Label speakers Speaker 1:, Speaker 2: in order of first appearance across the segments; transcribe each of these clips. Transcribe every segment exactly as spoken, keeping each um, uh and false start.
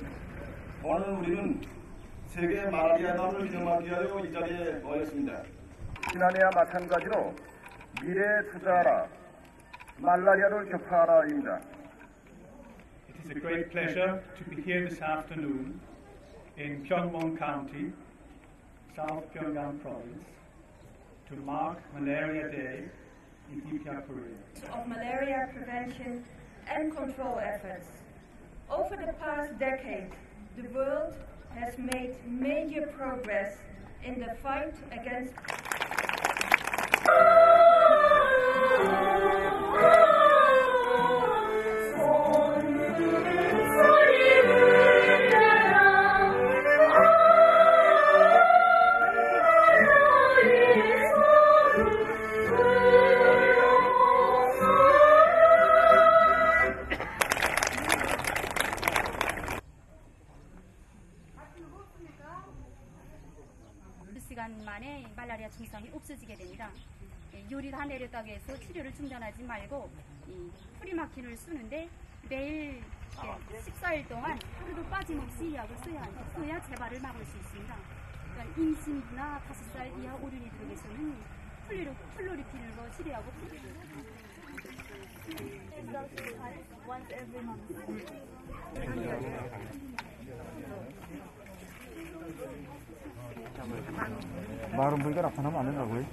Speaker 1: 오늘 우리는 세계 말라리아 날을 기념하기 위하여 이 자리에 모였습니다.
Speaker 2: 지난해와 마찬가지로 미래에 투자하라, 말라리아를 격파하라입니다.
Speaker 3: It is a great pleasure to be here this afternoon in Pyeongwon County, South Pyongyang Province, to mark Malaria Day in Dipya, Korea.
Speaker 4: Of malaria prevention and control efforts. Over the past decade, the world has made major progress in the fight against
Speaker 5: 시간 만에 말라리아 증상이 없어지게 됩니다. 요리가 내렸다고 해서 치료를 중단하지 말고 이 프리마킨을 쓰는데 매일 십사 일 동안 하루도 빠짐없이 이 약을 써야, 써야 재발을 막을 수 있습니다. 그러니까 임신이나 다섯 살 이하 어린이들에게서는 플루리, 플루리핀으로 치료하고
Speaker 6: 말은 보니까 나타나면 안 된다고요?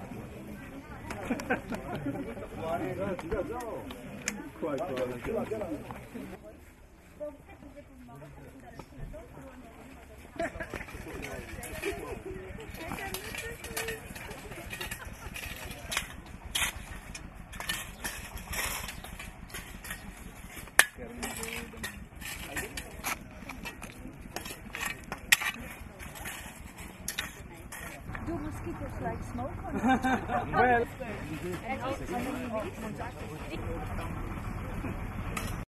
Speaker 5: Do mosquitoes like smoke or not?
Speaker 6: Well,
Speaker 5: And how many minutes?